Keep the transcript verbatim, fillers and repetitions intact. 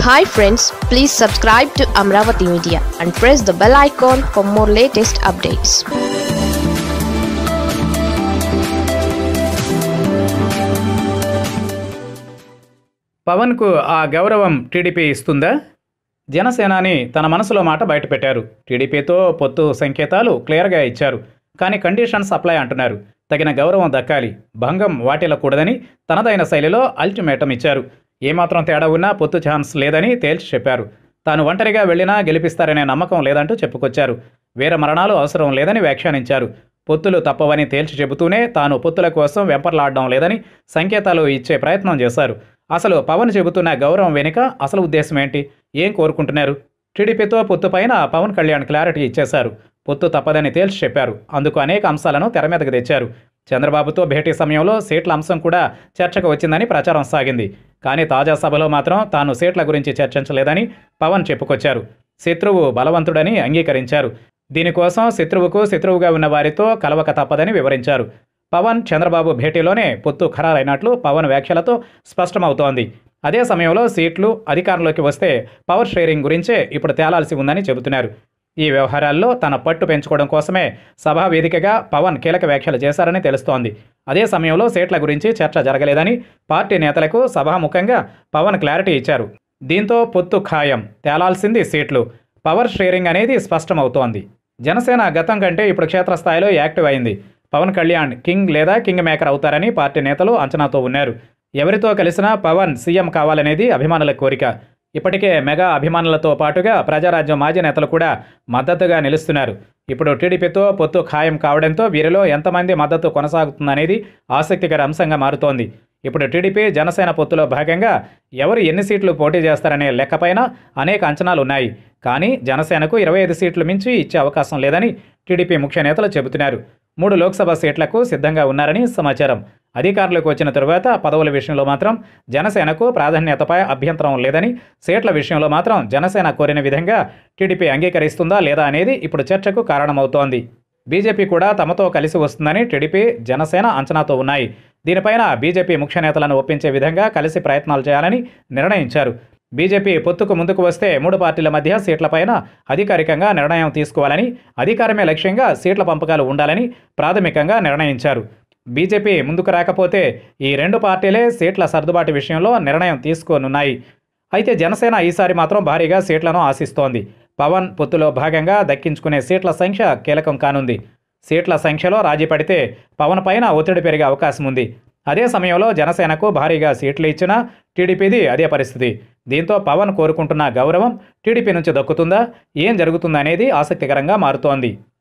Hi friends, please subscribe to Amaravathi Media and press the bell icon for more latest updates. Pawan కు ఆ గౌరవం TDP ఇస్తుందా? జనసేనాని తన మనసులో మాట బయటపెట్టారు. టీడీపీతో పొత్తు సంకేతాలు క్లియర్గా ఇచ్చారు. కానీ కండిషన్స్ అప్లై అంటున్నారు. తగిన గౌరవం దక్కాలి, భంగం వాటిల్లకూడదని తనదైన శైలిలో అల్టిమేటం ఇచ్చారు. ఏమాత్రం తేడా ఉన్నా పొత్తు ఛాన్స్ లేదని తేల్చి చెప్పారు. తాను ఒంటరిగా వెళ్లినా గెలిపిస్తారనే నమ్మకం లేదంటూ చెప్పుకొచ్చారు. వీర మరణాలు అవసరం లేదని వ్యాఖ్యానించారు. పొత్తులు తప్పవని తేల్చి చెబుతూనే తాను పొత్తుల కోసం వెంపర్లాడడం లేదని సంకేతాలు ఇచ్చే ప్రయత్నం చేశారు. అసలు పవన్ చెబుతున్న గౌరవం వెనుక అసలు ఉద్దేశం ఏంటి? ఏం కోరుకుంటున్నారు? టీడీపీతో పొత్తు పైన పవన్ కళ్యాణ్ క్లారిటీ ఇచ్చేశారు. పొత్తు తప్పదని తేల్చి చెప్పారు. అందుకు అనేక అంశాలను తెరమీదకు తెచ్చారు. చంద్రబాబుతో భేటీ సమయంలో సీట్ల అంశం కూడా చర్చకు వచ్చిందని ప్రచారం సాగింది. కానీ తాజా సభలో మాత్రం తాను సీట్ల గురించి చర్చించలేదని పవన్ చెప్పుకొచ్చారు. శత్రువు బలవంతుడని అంగీకరించారు. దీనికోసం శత్రువుకు శత్రువుగా ఉన్న వారితో కలవక తప్పదని వివరించారు. పవన్ చంద్రబాబు భేటీలోనే పొత్తు ఖరారైనట్లు పవన్ వ్యాఖ్యలతో స్పష్టమవుతోంది. అదే సమయంలో సీట్లు అధికారంలోకి వస్తే పవర్ షేరింగ్ గురించే ఇప్పుడు తేలాల్సి ఉందని చెబుతున్నారు. ఈ వ్యవహారాల్లో తన పట్టు పెంచుకోవడం కోసమే సభా వేదికగా పవన్ కీలక వ్యాఖ్యలు చేశారని తెలుస్తోంది. అదే సమయంలో సీట్ల గురించి చర్చ జరగలేదని పార్టీ నేతలకు సభాముఖంగా పవన్ క్లారిటీ ఇచ్చారు. దీంతో పొత్తు ఖాయం, తేలాల్సింది సీట్లు. పవర్ షేరింగ్ అనేది స్పష్టమవుతోంది. జనసేన గతం కంటే ఇప్పుడు క్షేత్రస్థాయిలో యాక్టివ్ అయింది. పవన్ కళ్యాణ్ కింగ్ లేదా కింగ్ మేకర్ అవుతారని పార్టీ నేతలు అంచనాతో ఉన్నారు. ఎవరితో కలిసినా పవన్ సీఎం కావాలనేది అభిమానుల కోరిక. ఇప్పటికే మెగా అభిమానులతో పాటుగా ప్రజారాజ్యం మాజీ నేతలు కూడా మద్దతుగా నిలుస్తున్నారు. ఇప్పుడు టీడీపీతో పొత్తు ఖాయం కావడంతో వీరిలో ఎంతమంది మద్దతు కొనసాగుతుందనేది ఆసక్తికర అంశంగా మారుతోంది. ఇప్పుడు టీడీపీ జనసేన పొత్తులో భాగంగా ఎవరు ఎన్ని సీట్లు పోటీ చేస్తారనే లెక్కపైన అనేక అంచనాలు ఉన్నాయి. కానీ జనసేనకు ఇరవై ఐదు సీట్లు మించి ఇచ్చే అవకాశం లేదని టీడీపీ ముఖ్య నేతలు చెబుతున్నారు. మూడు లోక్సభ సీట్లకు సిద్ధంగా ఉన్నారని సమాచారం. అధికారులకు వచ్చిన తరువాత పదవుల విషయంలో మాత్రం జనసేనకు ప్రాధాన్యతపై అభ్యంతరం లేదని, సీట్ల విషయంలో మాత్రం జనసేన కోరిన విధంగా టీడీపీ అంగీకరిస్తుందా లేదా అనేది ఇప్పుడు చర్చకు కారణమవుతోంది. బీజేపీ కూడా తమతో కలిసి వస్తుందని టీడీపీ, జనసేన అంచనాతో ఉన్నాయి. దీనిపైన బీజేపీ ముఖ్య నేతలను ఒప్పించే విధంగా కలిసి ప్రయత్నాలు చేయాలని నిర్ణయించారు. బీజేపీ పొత్తుకు ముందుకు వస్తే మూడు పార్టీల మధ్య సీట్లపైన అధికారికంగా నిర్ణయం తీసుకోవాలని, అధికారమే లక్ష్యంగా సీట్ల పంపకాలు ఉండాలని ప్రాథమికంగా నిర్ణయించారు. బీజేపీ ముందుకు రాకపోతే ఈ రెండు పార్టీలే సీట్ల సర్దుబాటు విషయంలో నిర్ణయం తీసుకోనున్నాయి. అయితే జనసేన ఈసారి మాత్రం భారీగా సీట్లను ఆశిస్తోంది. పవన్ పొత్తులో భాగంగా దక్కించుకునే సీట్ల సంఖ్య కీలకం కానుంది. సీట్ల సంఖ్యలో రాజీ పడితే పవన్ పైన ఒత్తిడి పెరిగే అవకాశం ఉంది. అదే సమయంలో జనసేనకు భారీగా సీట్లు ఇచ్చినా టీడీపీది అదే పరిస్థితి. దీంతో పవన్ కోరుకుంటున్న గౌరవం టీడీపీ నుంచి దక్కుతుందా, ఏం జరుగుతుందనేది ఆసక్తికరంగా మారుతోంది.